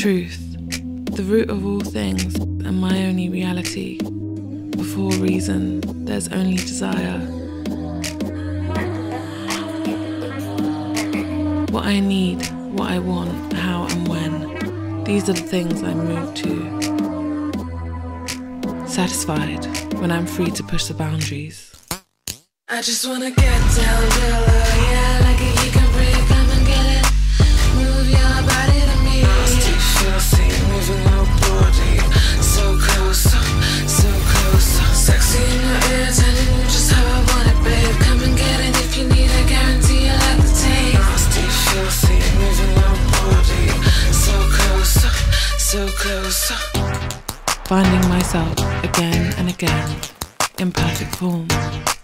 truth, the root of all things, and my only reality. Before reason, there's only desire. What I need, what I want, how and when, these are the things I move to. Satisfied when I'm free to push the boundaries. I just wanna get down, real low, yeah, like it, you can breathe, come and get it. Move your body to me. Nasty, filthy, moving your body. So close, so close. Sexy in your ear, telling you just how I want it, babe. Come and get it if you need a guarantee, I like the taste. Nasty, filthy, moving your body. So close, so close. Finding myself again and again, in perfect form.